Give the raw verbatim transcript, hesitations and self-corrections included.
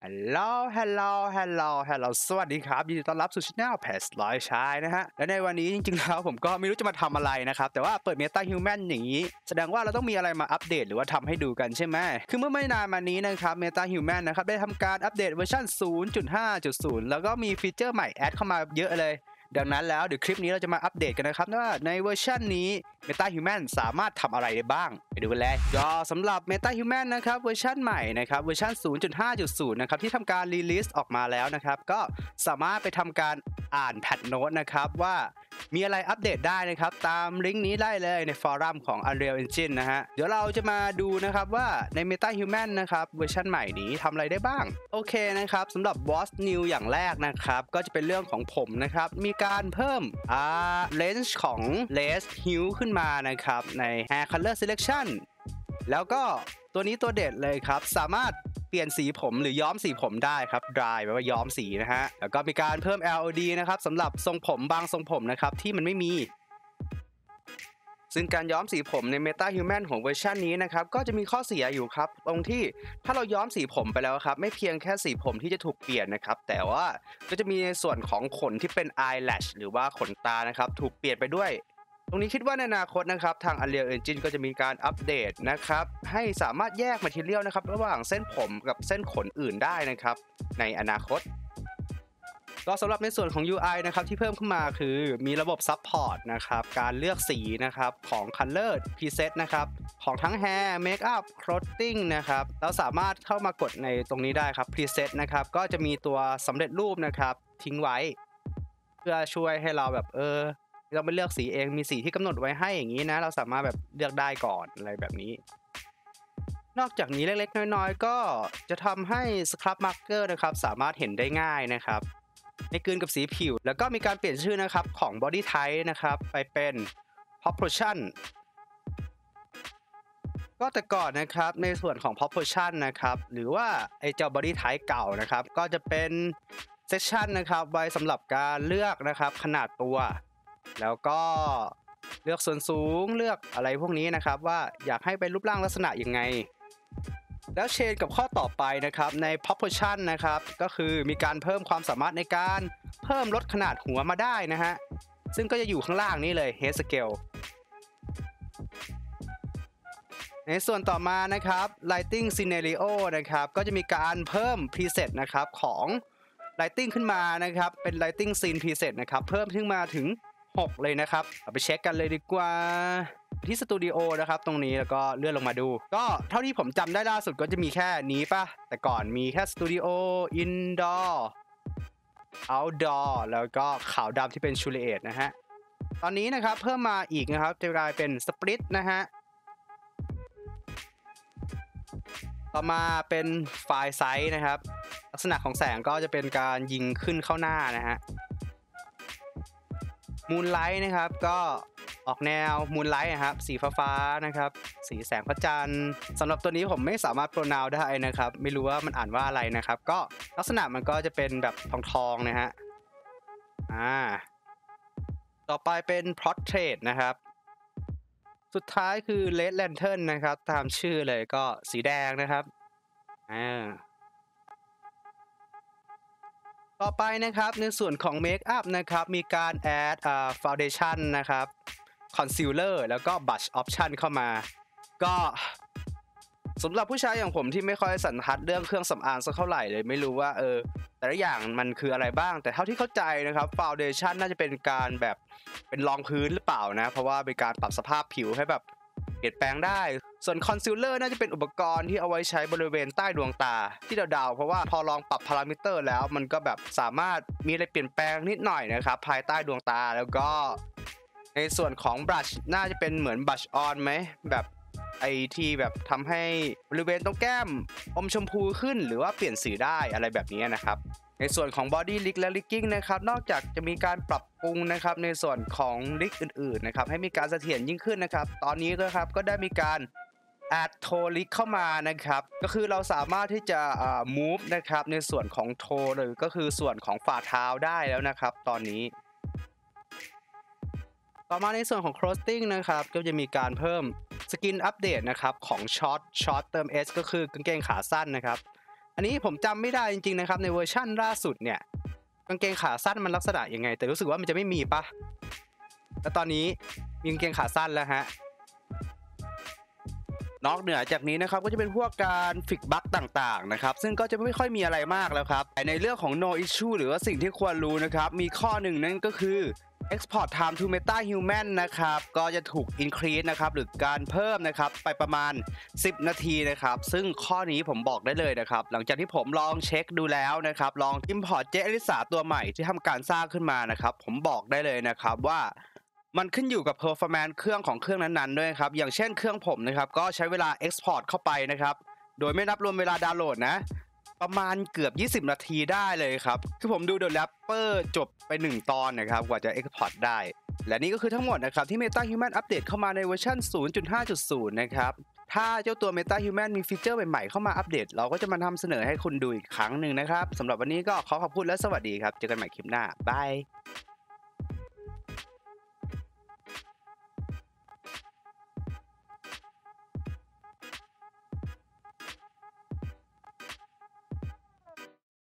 ฮัลโหลฮัลโหลฮัลโหลฮัลโหลสวัสดีครับยินดีต้อนรับสู่ช่อง เพจ ร้อยชายนะฮะและในวันนี้จริงๆแล้วผมก็ไม่รู้จะมาทำอะไรนะครับแต่ว่าเปิด Meta Human อย่างนี้แสดงว่าเราต้องมีอะไรมาอัปเดตหรือว่าทำให้ดูกันใช่ไหมคือเมื่อไม่นานมานี้นะครับ Meta Human นะครับได้ทำการอัปเดตเวอร์ชัน ศูนย์จุดห้าจุดศูนย์ แล้วก็มีฟีเจอร์ใหม่แอดเข้ามาเยอะเลยดังนั้นแล้วเดี๋ยวคลิปนี้เราจะมาอัปเดตกันนะครับว่าในเวอร์ชันนี้ Meta Human สามารถทำอะไรได้บ้างไปดูกันเลยก็สำหรับ Meta Human นะครับเวอร์ชันใหม่นะครับเวอร์ชัน ศูนย์จุดห้าจุดศูนย์ นะครับที่ทำการรีลิสออกมาแล้วนะครับก็สามารถไปทำการอ่านแพทโน้ตนะครับว่ามีอะไรอัปเดตได้นะครับตามลิงก์นี้ได้เลยในฟอรัมของ Unreal Engine นะฮะเดี๋ยวเราจะมาดูนะครับว่าใน Meta Human นะครับเวอร์ชันใหม่นี้ทำอะไรได้บ้างโอเคนะครับสำหรับ What's New อย่างแรกนะครับก็จะเป็นเรื่องของผมนะครับมีการเพิ่มอ่า range ของ Lace Hue ขึ้นมานะครับใน Hair Color Selection แล้วก็ตัวนี้ตัวเด็ดเลยครับสามารถเปลี่ยนสีผมหรือย้อมสีผมได้ครับ dry แปลว่าย้อมสีนะฮะแล้วก็มีการเพิ่ม แอล โอ ดี นะครับสำหรับทรงผมบางทรงผมนะครับที่มันไม่มีซึ่งการย้อมสีผมใน Meta Human ของเวอร์ชันนี้นะครับก็จะมีข้อเสียอยู่ครับตรงที่ถ้าเราย้อมสีผมไปแล้วครับไม่เพียงแค่สีผมที่จะถูกเปลี่ยนนะครับแต่ว่าก็จะมีในส่วนของขนที่เป็น eyelash หรือว่าขนตานะครับถูกเปลี่ยนไปด้วยตรงนี้คิดว่าในอนาคตนะครับทาง Unreal Engine ก็จะมีการอัปเดตนะครับให้สามารถแยก Material นะครับระหว่างเส้นผมกับเส้นขนอื่นได้นะครับในอนาคตก็สำหรับในส่วนของ ยู ไอ นะครับที่เพิ่มขึ้นมาคือมีระบบ Support นะครับการเลือกสีนะครับของ Color Preset นะครับของทั้ง Hair Makeup Clothing นะครับเราสามารถเข้ามากดในตรงนี้ได้ครับ Preset นะครับก็จะมีตัวสำเร็จรูปนะครับทิ้งไว้เพื่อช่วยให้เราแบบเออเราไปเลือกสีเองมีสีที่กำหนดไว้ให้อย่างนี้นะเราสามารถแบบเลือกได้ก่อนอะไรแบบนี้นอกจากนี้เล็กๆน้อยๆก็จะทำให้ Scrub Marker นะครับสามารถเห็นได้ง่ายนะครับไม่กลืนกับสีผิวแล้วก็มีการเปลี่ยนชื่อนะครับของ Body Type นะครับไปเป็น Proportion ก็แต่ก่อนนะครับในส่วนของ Proportion นะครับหรือว่าไอ้เจ้า Body Type เก่านะครับก็จะเป็น Section นะครับไว้สำหรับการเลือกนะครับขนาดตัวแล้วก็เลือกส่วนสูงเลือกอะไรพวกนี้นะครับว่าอยากให้เป็นรูปร่างลักษณะยังไงแล้วเชนกับข้อต่อไปนะครับใน proportion นะครับก็คือมีการเพิ่มความสามารถในการเพิ่มลดขนาดหัวมาได้นะฮะซึ่งก็จะอยู่ข้างล่างนี้เลย head scale ในส่วนต่อมานะครับ lighting scenario นะครับก็จะมีการเพิ่ม preset นะครับของ lighting ขึ้นมานะครับเป็น lighting scene preset นะครับเพิ่มขึ้นมาถึงหกเลยนะครับเอาไปเช็คกันเลยดีกว่าที่สตูดิโอนะครับตรงนี้แล้วก็เลื่อนลงมาดูก็เท่าที่ผมจำได้ล่าสุดก็จะมีแค่นี้ป่ะแต่ก่อนมีแค่สตูดิโออินดอร์เอาท์ดอร์แล้วก็ขาวดำที่เป็นชูเลตนะฮะตอนนี้นะครับเพิ่มมาอีกนะครับจะกลายเป็นสปริตนะฮะต่อมาเป็นไฟล์ไซส์นะครับลักษณะของแสงก็จะเป็นการยิงขึ้นเข้าหน้านะฮะมูนไลท์นะครับก็ออกแนวมูนไลท์นะครับสีฟ้าๆนะครับสีแสงพระจันทร์สำหรับตัวนี้ผมไม่สามารถโปรนาวได้นะครับไม่รู้ว่ามันอ่านว่าอะไรนะครับก็ลักษณะมันก็จะเป็นแบบทองๆนะฮะอ่าต่อไปเป็น Portrait นะครับสุดท้ายคือ Red Lantern นะครับตามชื่อเลยก็สีแดงนะครับอ่าต่อไปนะครับในส่วนของเมคอัพนะครับมีการแอดอ่าฟาวเดชั่นนะครับคอนซีลเลอร์แล้วก็บัชออปชันเข้ามาก็สำหรับผู้ชายอย่างผมที่ไม่ค่อยสันทัดเรื่องเครื่องสำอางสักเท่าไหร่เลยไม่รู้ว่าเออแต่ละอย่างมันคืออะไรบ้างแต่เท่าที่เข้าใจนะครับฟาวเดชั่นน่าจะเป็นการแบบเป็นรองพื้นหรือเปล่านะเพราะว่าเป็นการปรับสภาพผิวให้แบบเปลี่ยนแปลงได้ส่วนคอนซีลเลอร์น่าจะเป็นอุปกรณ์ที่เอาไว้ใช้บริเวณใต้ดวงตาที่เดาๆเพราะว่าพอลองปรับพารามิเตอร์แล้วมันก็แบบสามารถมีอะไรเปลี่ยนแปลงนิดหน่อยนะครับภายใต้ดวงตาแล้วก็ในส่วนของบลัชน่าจะเป็นเหมือนบลัชออนไหมแบบไอที่แบบทำให้บริเวณตรงแก้มอมชมพูขึ้นหรือว่าเปลี่ยนสีได้อะไรแบบนี้นะครับในส่วนของ Body Lick และ Ligging นะครับนอกจากจะมีการปรับปรุงนะครับในส่วนของ Lick อื่นๆนะครับให้มีการเสถียรยิ่งขึ้นนะครับตอนนี้ก็ครับก็ได้มีการadd toe lick เข้ามานะครับก็คือเราสามารถที่จะอ่า move นะครับในส่วนของ toe หรือก็คือส่วนของฝ่าเท้าได้แล้วนะครับตอนนี้ต่อมาในส่วนของ clothing นะครับก็จะมีการเพิ่มสกินอัปเดตนะครับของ short short เติม S ก็คือกางเกงขาสั้นนะครับอันนี้ผมจำไม่ได้จริงๆนะครับในเวอร์ชั่นล่าสุดเนี่ยกางเกงขาสั้นมันลักษณะยังไงแต่รู้สึกว่ามันจะไม่มีปะแล้วตอนนี้มีกางเกงขาสั้นแล้วฮะนอกเหนือจากนี้นะครับก็จะเป็นพวกการฟิกบั๊กต่างๆนะครับซึ่งก็จะไม่ค่อยมีอะไรมากแล้วครับแต่ในเรื่องของ no issue หรือว่าสิ่งที่ควรรู้นะครับมีข้อหนึ่งนั่นก็คือ export time to meta human นะครับก็จะถูก increase นะครับหรือการเพิ่มนะครับไปประมาณสิบนาทีนะครับซึ่งข้อนี้ผมบอกได้เลยนะครับหลังจากที่ผมลองเช็คดูแล้วนะครับลอง import เจอลิสาตัวใหม่ที่ทำการสร้างขึ้นมานะครับผมบอกได้เลยนะครับว่ามันขึ้นอยู่กับ performance เครื่องของเครื่องนั้นๆด้วยครับอย่างเช่นเครื่องผมนะครับก็ใช้เวลา export เข้าไปนะครับโดยไม่นับรวมเวลาดาวน์โหลดนะประมาณเกือบยี่สิบนาทีได้เลยครับคือผมดู The Rapper จบไปหนึ่งตอนนะครับกว่าจะ export ได้และนี่ก็คือทั้งหมดนะครับที่ Meta Human อัปเดตเข้ามาในเวอร์ชัน ศูนย์จุดห้าจุดศูนย์ นะครับถ้าเจ้าตัว Meta Human มีฟีเจอร์ใหม่ๆเข้ามาอัปเดตเราก็จะมานำเสนอให้คุณดูอีกครั้งหนึ่งนะครับสำหรับวันนี้ก็ขอขอบคุณและสวัสดีครับเจอกันใหม่คลิปหน้าบาย